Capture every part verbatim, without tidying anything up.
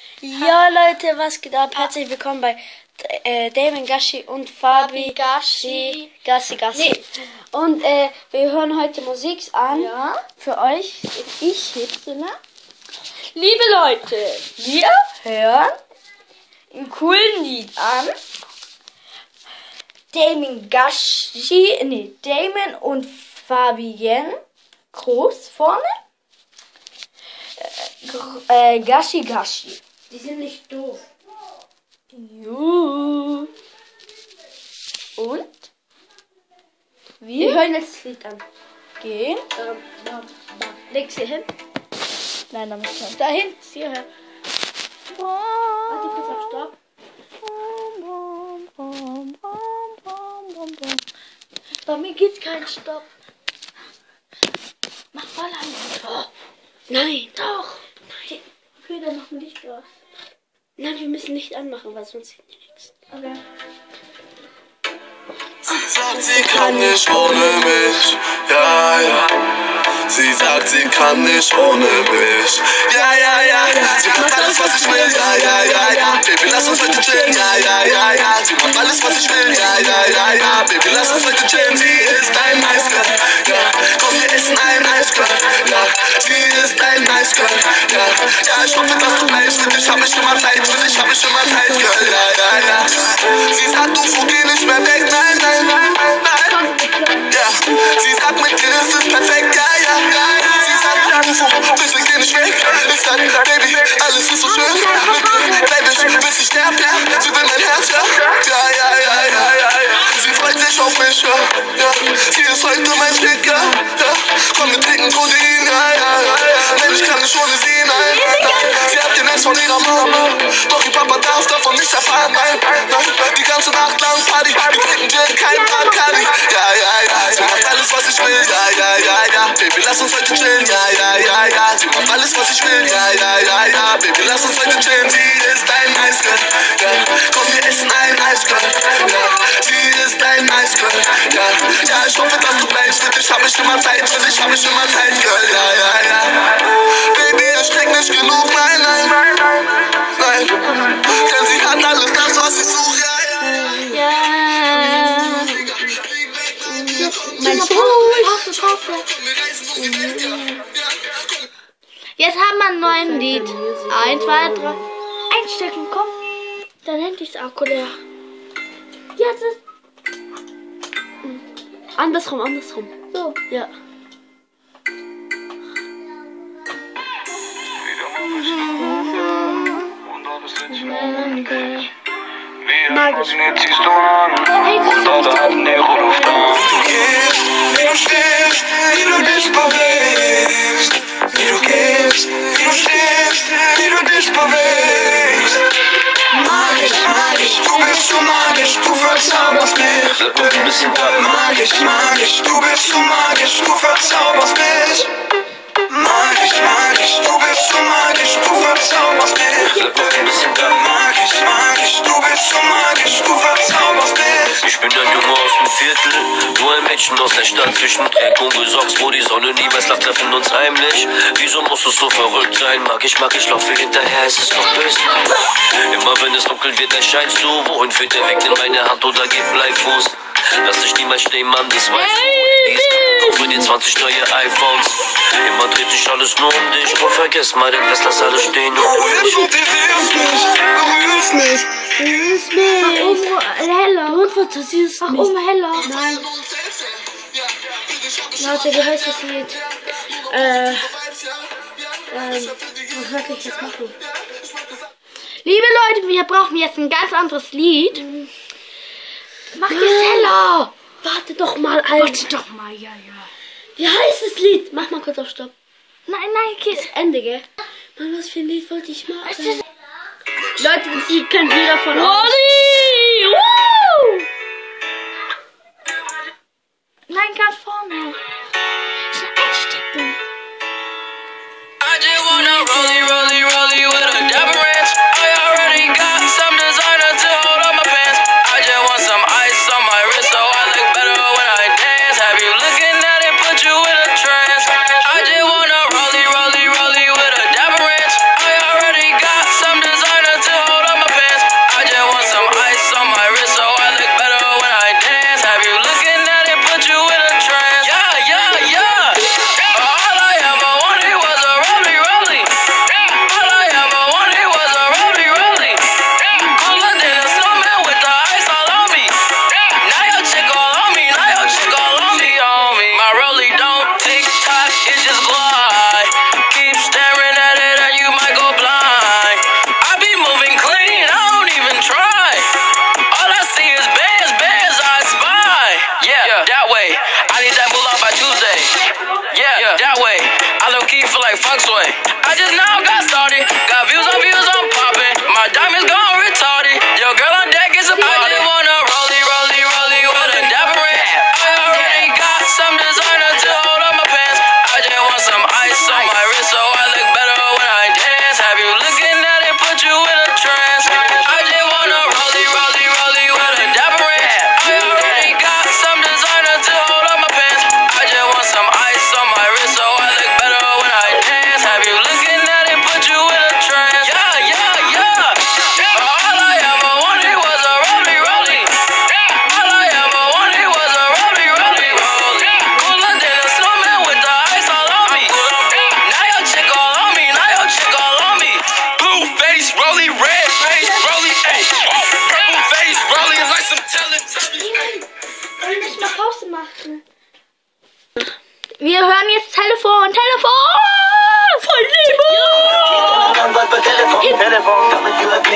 Ja, Leute, was geht ab? Herzlich willkommen bei äh, Damon Gashi und Fabi Gashi. Gassi, Gassi. Nee. Und äh, wir hören heute Musik an. Ja. Für euch. Ich Hitler. Liebe Leute, wir hören einen coolen Lied an. Damon Gashi, nee, Damon und Fabienne groß vorne. Äh, äh, Gashi Gashi. Die sind nicht doof. Juhu. Und? Wir hören jetzt das Lied an. Gehen. Ähm, da, da. Leg sie hin. Nein, da muss ich dahin. Hierher. Warte kurz auf Stopp. Bei mir gibt's keinen Stopp. Mach voll an. Oh. Nein. Doch. Nein. Okay, dann machen wir Licht aus. Nein, wir müssen Licht anmachen, weil sonst sieht nichts. Okay. Sie sagt, sie kann nicht ohne mich. Ja, ja. Sie sagt, sie kann nicht ohne mich. Ja, ja, ja, ja. Sie macht alles, was ich will. Ja, ja, ja, ja. Baby, lass uns heute chillen. Ja, ja, ja, ja. Sie macht alles, was ich will. Ja, ja, ja, ja. Baby, lass uns heute chillen. Sie ist ein Nice Girl. Ja, komm, wir essen ein Eisgirl. Ja, sie ist ein Nice Girl. Ja, ja, ich hoffe, dass du bleibst. Für dich hab ich immer Zeit. Für dich hab ich immer Zeit, Girl. Ja, ja, ja. Sie sagt, du geh nicht mehr weg. Nein, nein, nein, nein, nein. Ja, sie sagt, mit dir ist es perfekt. Ja, ja, ja, ja. Sie sagt, ja, du bitte geh nicht weg. Ich sag, Baby, alles ist so schön. Mit dir bleib ich, bis ich sterb, ja. Sie will mein Herz, ja. Ja, ja, ja, ja, ja, ja. Sie freut sich auf mich, ja. Ja, sie ist heute mein Schick, ja. Ja, komm, wir trinken Codein, ja, ja, ja. Nein, ich kann nicht ohne sie, nein, nein, nein. Sie hat den Ex von ihrer Mama. Doch ihr Papa darf davon nichts erfahren, nein, nein. Die ganze Nacht lang Party, wir trinken Gin, kein Bacardi. Ja, ja, ja, sie macht alles, was ich will, ja, ja, ja, ja. Baby, lass uns heute chillen, ja, ja, ja, ja. Sie macht alles, was ich will, ja, ja, ja, ja. Baby, lass uns heute chillen, sie ist ein Nice Girl. Ja, komm, wir essen ein Eisgirl. Ja, sie ist ein Nice Girl. Ja, ja, ich hoffe, dass du bleibst. Für dich hab ich immer Zeit, für dich hab ich immer Zeit, Girl. Ja, ja, ja. Baby, ich krieg nicht genug, nein, nein, nein, nein, nein. Denn sie hat alles das, was ich suche, ja, ja. Ja. Mein Jetzt haben wir einen neuen Lied. Eins, zwei, drei. Einstecken, komm. Dein Handy ist Akku leer. Ja, das. Andersrum, andersrum. So. Ja. Magisch. Jetzt ziehst du an und alle hatten die Rudolf da. Du gehst, wie du stehst, wie du dich bewegst. Wie du gehst, wie du stehst, wie du dich bewegst. Magisch, magisch, du bist so magisch, du verzauberst mich. Bleib noch ein bisschen da. Magisch, magisch, du bist so magisch, du verzauberst mich. Magisch, magisch, du bist so magisch, du verzauberst mich. Bleib noch ein bisschen da. Magisch, magisch, du bist so magisch, du verzauberst mich. Ich bin ein Junge aus dem Viertel, du ein Mädchen aus der Stadt zwischen Dreck und Gesocks, wo die Sonne niemals lacht, treffen uns heimlich. Wieso musst du so verrückt sein? Mag ich, mag ich, laufe hinterher, es ist noch böse. Immer wenn es dunkel wird, erscheinst du. Wohin führt der Weg? Nimm meine Hand oder gib Bleifuß. Lass dich niemals stehen, Mann, das weißt du. Kauf mir dir zwanzig neue iPhones. Immer dreht sich alles nur um dich. Oh, vergiss mal den Rest, lass alles stehen nur um dich. Du berührst mich, berührst mich. Berührst mich. Um heller. Und fantasierst Ach, mich. um heller. Nein. Warte, wie heißt das Lied? Äh. Ähm. Was soll ich jetzt machen? Liebe Leute, wir brauchen jetzt ein ganz anderes Lied. Mach es heller. Warte doch mal, Alter. Warte doch mal, ja, ja. Wie heißt das Lied? Mach mal kurz auf Stopp. Nein, nein, Kiss. Ende, gell? Mann, was für ein Lied wollte ich machen? Leute, das Lied kennt jeder von uns. Olli! Woo! Nein, ganz vorne. Schnell einstecken. I just wanna rollie, rollie, rollie with a dapper ranch. I already got some designer to hold on my pants. I just want some ice on my wrist so I look better when I dance. Have you looking at it, put you in a trance. I just wanna rollie, rollie, rollie with a dapper ranch. I already got some designer.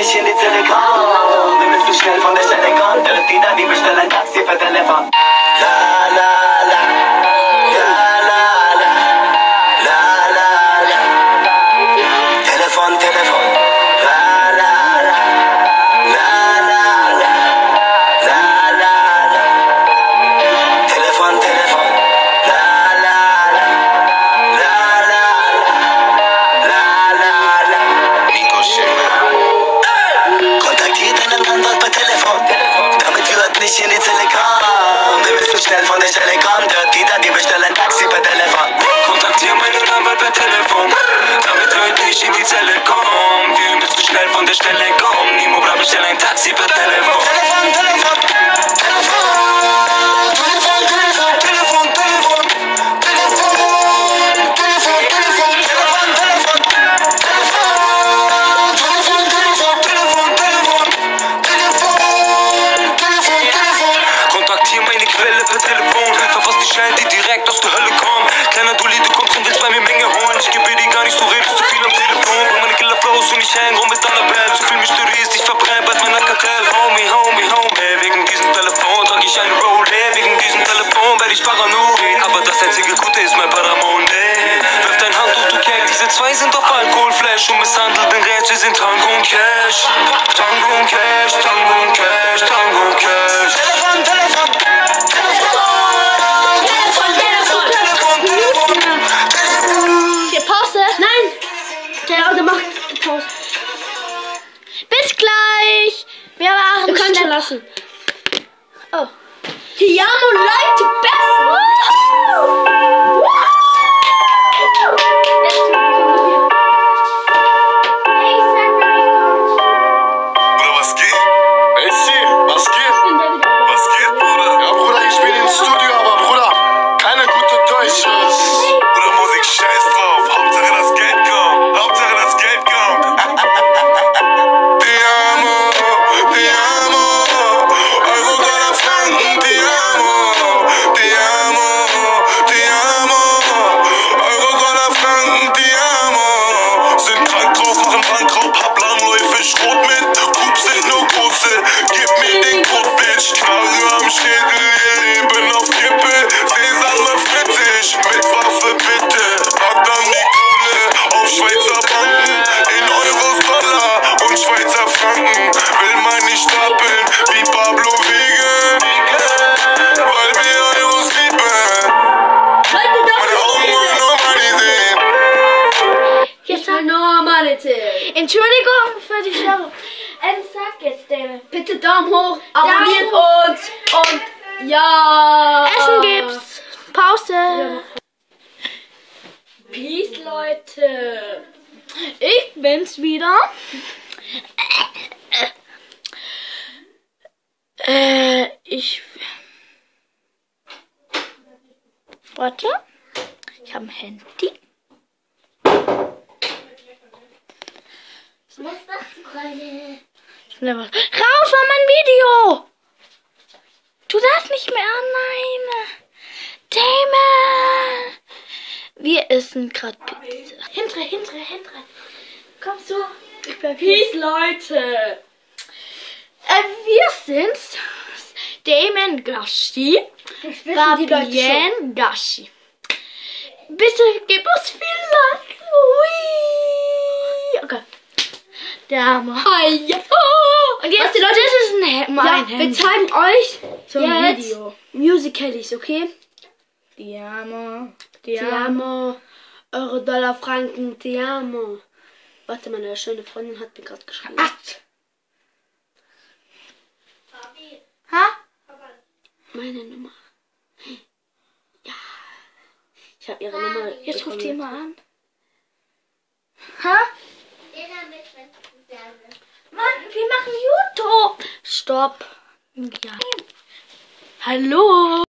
nicht in die Zelle kommen. Wir müssen schnell von der Stelle kommen. Dirty Daddy, bestell ein Taxi per Telefon. La la la, la la la, la la la. Telefon, Telefon. La la la, la la la, la la la. Telefon, Telefon. La la la, la la la, la la la. Nico Schäfer. Kontaktiert einen Anwalt per Telefon, damit wir heute nicht in die Zelle kommen. Wir müssen schnell von der Stelle kommen. Dirty Daddy, bestell ein Taxi per Telefon. Kontaktiert meinen Anwalt per Telefon, damit wir heute nicht in die Zelle kommen. Wir müssen schnell von der Stelle kommen. Nimo, bra, bestell ein Taxi per Telefon. Telefon, Telefon, Telefon, Telefon, Telefon, Telefon, Telefon, Telefon, Telefon, Telefon, Telefon, Telefon, Telefon, Telefon, Telefon, Telefon, Telefon, Telefon, Telefon. Kontaktier meine Quelle per Telefon. Verfass die Schellen, die direkt aus der Hölle kommen. Kleiner Dulli, du kommst und willst bei mir Menge holen. Ich gebe dir gar nicht, du redest zu viel am Telefon. Bring meine Killer-Flows und ich häng rum mit Annabelle. Zu viel Mysterie ist, ich verbrenne bald meiner Kartell. Homie, homie, homie. Wegen diesem Telefon trag ich eine Rolle. Wegen diesem Telefon werd ich paranoid. Aber das einzige Gute ist mein Paramone. Wirf dein Handtuch, du Kerl. Diese zwei sind auf Alkoholflash und misshandelt den Rest. Wir sind Tango und Cash. Tango und Cash, Tango und Cash, Tango und Cash. Telefon, Telefon, Telefon, Telefon, Telefon, Telefon, Telefon. Hier, Pause. Nein. Der Auto macht Pause. Bis gleich. Wir waren Du kannst schnell- schon lassen. Oh. Tiamo Leute, Bruder, was geht? Ey, Sie, was geht? Was geht, Bruder? Ja, Bruder, ich bin im Studio, aber Bruder, keine gute Deutsch. Bruder, Musik, scheiß drauf. Hauptsache das Geld kommt. Hauptsache das Geld kommt. Ti amo, ti amo. Euro, Dollar, Franken, ti amo. Ti amo, ti amo. Euro, Dollar, Franken, ti amo. Sind krank drauf, machen Bankraub, hab Lahmläufe, Schrot mit. Pups sind nur große, gib mir den Code, Bitch. Knarre am Schädel, yeah, bin auf Kippe. Sesame frittig, mit Waffe bitte. Pack dann die Kohle auf Schweizer Banken. In Euros, Dollar und Schweizer Franken. Will man nicht stapeln wie Pablo Wege. Weil wir Euros lieben. Meine Augen wollen nur Money sehen. Jetzt sag, Normalität. Entschuldigung für die Störung. Ähm, sag jetzt, David. Bitte Daumen hoch, abonniert uns und ja. Essen gibt's. Pause. Peace, Leute. Ich bin's wieder. Äh, ich. Warte. Ich habe ein Handy. Was machst du gerade? Schnell was. Raus von meinem Video! Tu das nicht mehr an, nein! Damon! Wir essen gerade Pizza. Hintere, hintere, hintere. Kommst du? Ich bleib hier. Peace, Leute. Äh, wir sind's. Damon Gashi. wissen die Leute Fabienne Gashi. Bitte gib uns viel Like. Ui. Okay. Der Hammer. Ja. Und jetzt, Leute, das ist ein He- mein Ja, wir Handy. zeigen euch Zum jetzt Video. Musicalies, okay? Ti amo. Ti amo. Euro, Dollar, Franken, ti amo. Warte, meine schöne Freundin hat mir gerade geschrieben. Acht. Ha? Meine Nummer. Ja. Ich habe ihre Nummer. Jetzt ruft die bekommen. mal an. Ha? Mann, wir machen YouTube. Stopp. Ja. Hallo.